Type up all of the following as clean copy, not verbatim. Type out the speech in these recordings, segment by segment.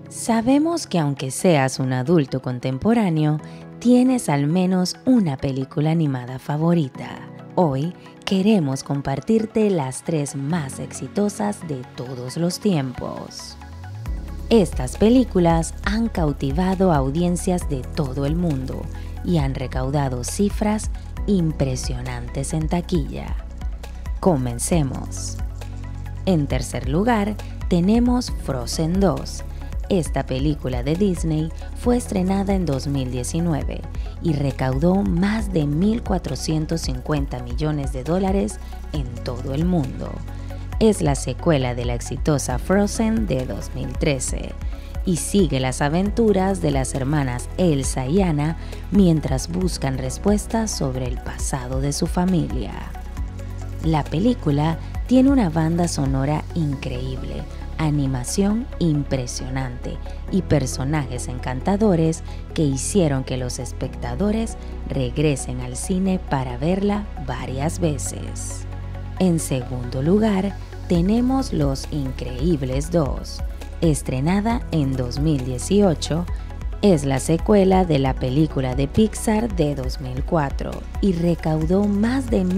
Sabemos que aunque seas un adulto contemporáneo, tienes al menos una película animada favorita. Hoy queremos compartirte las 3 más exitosas de todos los tiempos. Estas películas han cautivado a audiencias de todo el mundo y han recaudado cifras impresionantes en taquilla. Comencemos. En tercer lugar, tenemos Frozen 2. Esta película de Disney fue estrenada en 2019 y recaudó más de $1.450 millones en todo el mundo. Es la secuela de la exitosa Frozen de 2013 y sigue las aventuras de las hermanas Elsa y Anna mientras buscan respuestas sobre el pasado de su familia. La película tiene una banda sonora increíble, animación impresionante y personajes encantadores que hicieron que los espectadores regresen al cine para verla varias veces. En segundo lugar, tenemos Los Increíbles 2. Estrenada en 2018, es la secuela de la película de Pixar de 2004 y recaudó más de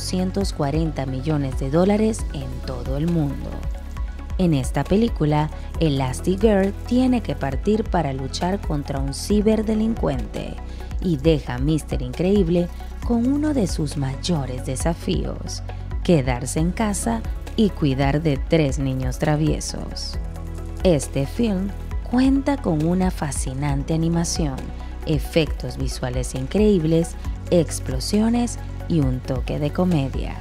$1.240 millones en todo el mundo. En esta película, Elastigirl tiene que partir para luchar contra un ciberdelincuente y deja a Mr. Increíble con uno de sus mayores desafíos: quedarse en casa y cuidar de 3 niños traviesos. Este film cuenta con una fascinante animación, efectos visuales increíbles, explosiones y un toque de comedia.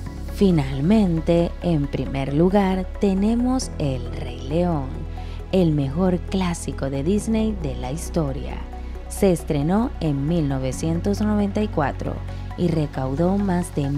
Finalmente, en primer lugar, tenemos El Rey León, el mejor clásico de Disney de la historia. Se estrenó en 1994 y recaudó más de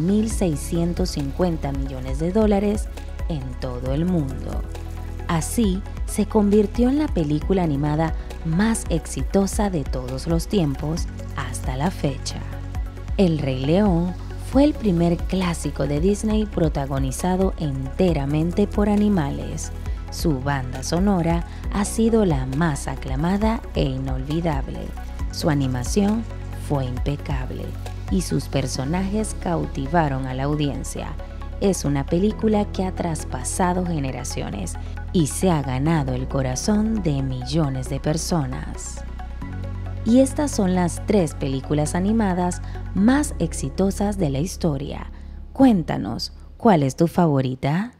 $1.650 millones en todo el mundo. Así, se convirtió en la película animada más exitosa de todos los tiempos hasta la fecha. El Rey León fue el primer clásico de Disney protagonizado enteramente por animales. Su banda sonora ha sido la más aclamada e inolvidable. Su animación fue impecable y sus personajes cautivaron a la audiencia. Es una película que ha traspasado generaciones y se ha ganado el corazón de millones de personas. Y estas son las 3 películas animadas más exitosas de la historia. Cuéntanos, ¿cuál es tu favorita?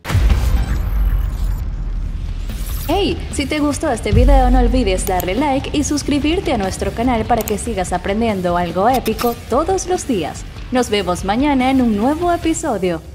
Hey, si te gustó este video no olvides darle like y suscribirte a nuestro canal para que sigas aprendiendo algo épico todos los días. Nos vemos mañana en un nuevo episodio.